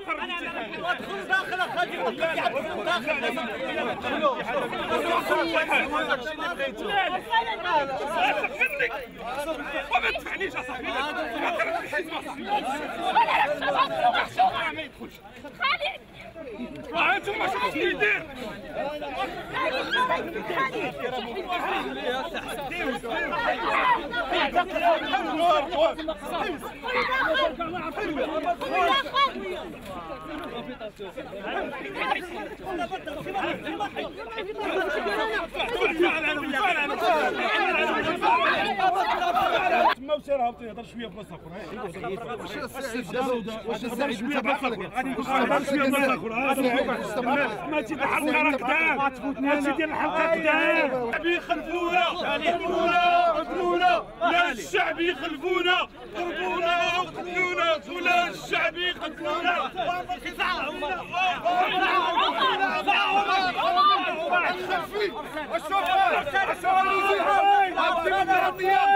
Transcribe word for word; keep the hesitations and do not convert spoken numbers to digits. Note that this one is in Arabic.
ادخل داخل اخي ادخل داخل وما تدفعنيش اصاحبي ما يدخلش خالد واه انتم شنو كيدير تما وسير هابطي هضر شويه بلاصه اخرى واش واش السعيد شويه بلاصه اخرى غادي نهضر شويه بلاصه اخرى ما تيضحك راك داير ما تيدير الحلقه داير الشعب يخلفونا قتلونا قتلونا لا الشعب يخلفونا ضربونا وقتلونا ولا الشعب يقتلونا الشوفير الشوفير